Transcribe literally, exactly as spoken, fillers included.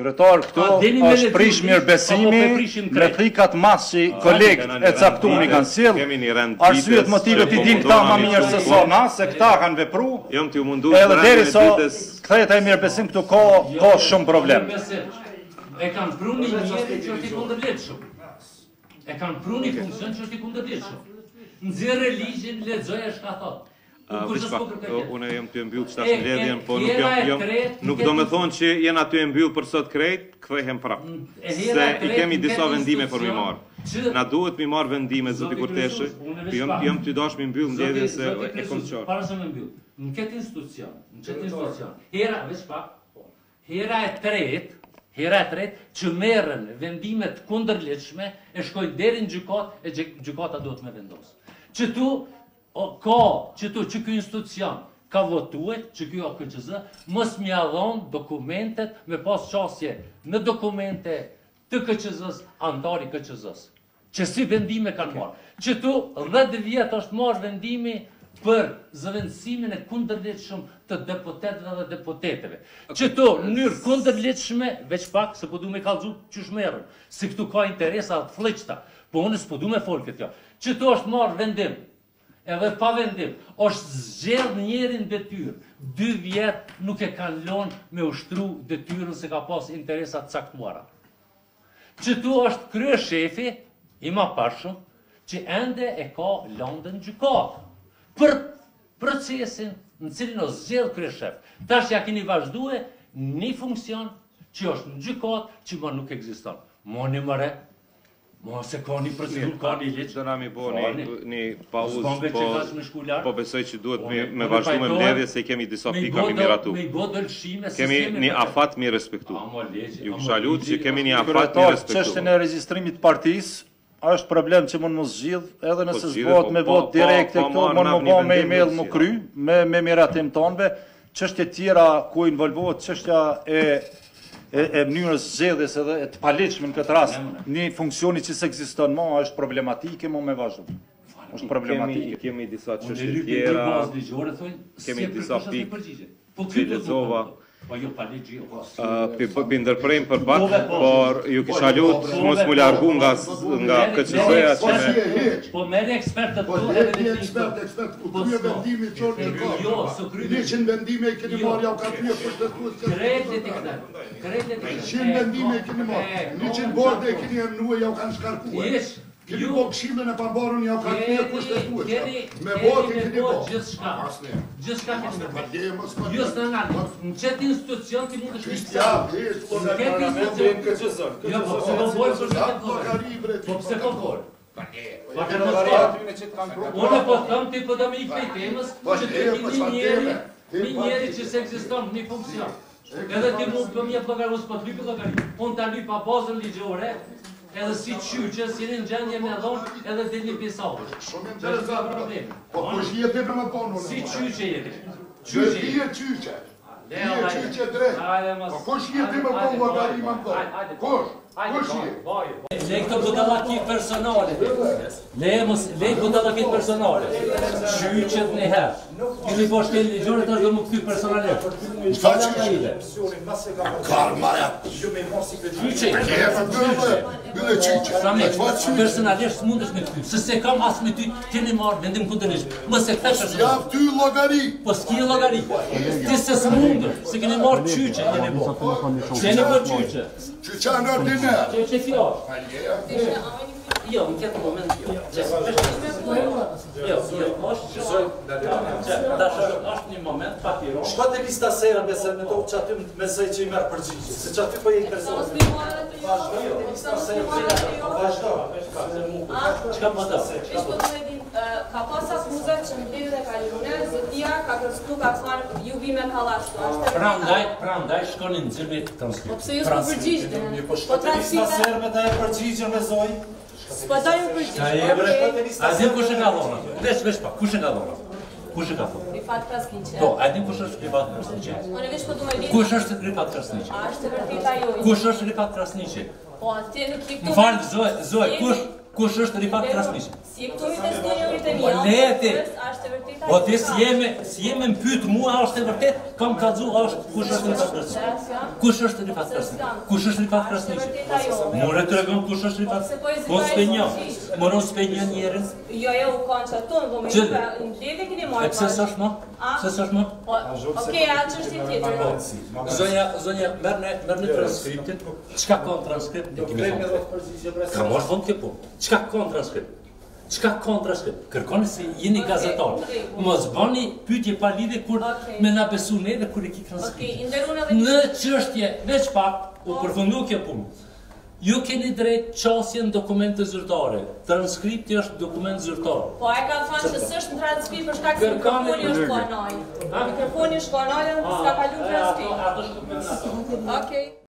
Kryetar, këtu është prish mirëbesimi me frikat mas që kolegët e caktuar kanë sill. Arsyet motive ti din këta më mirë se sa na, se këta kanë vepru. Edhe derisa kthehet ai mirëbesim këtu ka ka shumë problem. E kanë pru një njeri që është i kundërligjshëm. E kanë pru një funksion që është i kundërligjshëm. Nxjerrë ligjin, lexoja çka thotë. Unë jam të mbyll që tash mbledhjen, po nuk do me thonë që jena të mbyll për sot krejt, kthehem prapë. Se i kemi disa vendime për mi marë. Na duhet mi marë vendime, zoti Kurteshi, jam të dash mi mbyll mbledhjen se e kom qarë. Para se me mbyll, në këtë institucion, në këtë institucion, hera, veç pak, hera e tretë, hera e tretë që merren vendimet kundërligjshme e shkojnë deri në gjykatë e gjykata duhet me vendosë. Që tu ka që tu që ky institucion ka votuar që ky O K Q Z mos më dhon dokumentet me pas qasje në dokumente të K Q Z-s, antari K Q Z-s. Që si vendime kanë marrë. Që tu dhjetë vjet është marrë vendimi për zëvendësimin e kundërligjshëm të deputetëve dhe deputeteve. Që tu në mënyrë kundërligjshme, veç pak se po du me kallëzu qysh merren, si këtu ka interesa të fllëqta, po unë s'po du me fol këtë jo. Që tu është marrë vendim, edhe pa vendim, është zgjedh njerin detyrë, dy vjet nuk e kanë lënë me ushtru detyrën se ka pas interesa të caktuara. Që tu është kryeshefi i mapashëm që ende e ka lëndën gjykatë për procesin në cilin o zgjedh kryeshef. Tash ja keni vazhdue një funksion që është në gjykatë që ma nuk ekziston. Moni mëre, ma se ka një procedur, ka një liqë. Dëna mi bo një pauzë, po besoj që duhet me vazhdu me mbledhje se kemi disa pika mi miratu. Kemi një afat mi respektu. Ju kisha lutë që kemi një afat mi respektu. Çështën e regjistrimit partisë, është problem që mund më zgjidh, edhe nëse zbot me vot direkte këto, mund më bo me email më kry, me miratim tonëve, çështje tjera ku involvohet çështja e e mënyrës zgjedhjes edhe të paligjshme në këtë rast, një funksioni që s'ekziston më është problematike, më me vazhdu. Është problematike. Kemi disa çështje tjera, kemi disa pikë që lexova. Për ndërprejmë për pak, por ju kisha lutë mos mu largu nga K Q Z-ja që me... Po meri ekspertët po tu edhe një ekspert, ekspert, ku krye vendimi qorë në ka. Njëqin vendime e keni marrë, ja u ka krye pushtetues. Kredet e këta. Njëqin vendime e keni marrë. Njëqin borde e keni emnue, ja u kanë shkarkuar. Keni bo këshillën e pambarën, ja u ka krye pushtetues. Me botë e keni bo. Gjithçka. Gjithçka keni bo. Jo së nga në qëtë institucion ti mund të shkishtë Ja, heshtë, në këtë institucion. Jo, po pëse po bojë për shkët bojë. Po pëse po bojë. Unë po thëmë ti po do me i këtej temës që të kini njeri, një njeri që se eksiston një funksion. Edhe ti mund për mje pëllogaru s'po të lypë pëllogari. Unë të lypa bazën ligjore, edhe si qyqë, si një gjendje me dhonë, edhe dhe një pisavë. Shumë interesant. Po kush jeti për më tonë? Si qyqë jeti? Qyqë. Nije qyqë. Nije qyqë drejtë. Po kush jeti më tonë vëgari më tonë? Kush? Kush jeti? Le këto budallakit personale. Le budallakit personale. Qyqët në herë. Kini po shkel ligjore të është do më këty personalisht. Në falë nga ide. Karmaja. Qyqë. Bële qyqë. Sami, personalisht mund është me këty. Se se kam asë me ty, keni marrë vendim kundërlisht. Më se këta personalisht. Ja ty logari. Po s'ki logari. Ti se së mundër. Se keni marrë qyqë, keni bo. Keni bo qyqë. Qyqë në ordinar. Qyqë fjallë. Jo, në këtë moment, jo. Jo, jo, është është një moment papiron. Shko të lista sera me se me to që aty me zëj që i merë përgjigje, se që aty po e i personë. Vazhdo, jo, të lista sera, vazhdo. Qka më da? Ka pas akuzat që në ditën e kaluar, zotëria ka kërcënuar ka thënë ju vi me kallashtu. Prandaj, prandaj shkonin në xhirë të transkript. Po pse ju s'po përgjigjni? Po shko të lista sera me ta e përgjigjen me zoj. S'po do ju përgjigj. A di kush e ka dhënë? Vesh, vesh pa, kush e ka dhënë? Kush e ka dhënë? Rifat Krasniqi. Po, a di kush është Rifat Krasniqi? Unë vesh po do më di. Kush është Rifat Krasniqi? A është vërtet ajo? Kush është Rifat Krasniqi? Po, ti nuk i Më fal, Zoj, Zoj, kush kush është Rifat Krasniqi? Si këtu i testojnë uritë mia. Po leti. është e vërteta? Po ti si jemi, si jemi më pyet mua është e vërtet, kam kallzu është kush është Rifat Krasniqi. Kush është Rifat Krasniqi? Kush është Rifat Krasniqi? More tregon kush është Rifat. Po s'penjo. Moron s'penjo njerën. Jo, jo, u kanë çatun, do më jep në lidhje keni marrë. Pse s'është më? Pse s'është më? Okej, atë çështje tjetër. Zonja, zonja, merrni, merrni transkriptin. Çka ka transkript? E kemi thonë. Ka marrë fond kjo po. Çka ka transkript? Çka ka transkript? Kërkoni se jeni gazetar. Mos bëni pyetje pa lidhje kur me na besu ne dhe kur e ki transkript. Okej, nderun edhe në çështje veç pak u përfundu kjo punë. Ju keni drejt qasje në dokumente zyrtare. Transkripti është dokument zyrtar. Po ai ka thënë se s'është në transkript për shkak se mikrofoni është banal. Mikrofoni është banal dhe s'ka kaluar transkript. Ato është. Okej.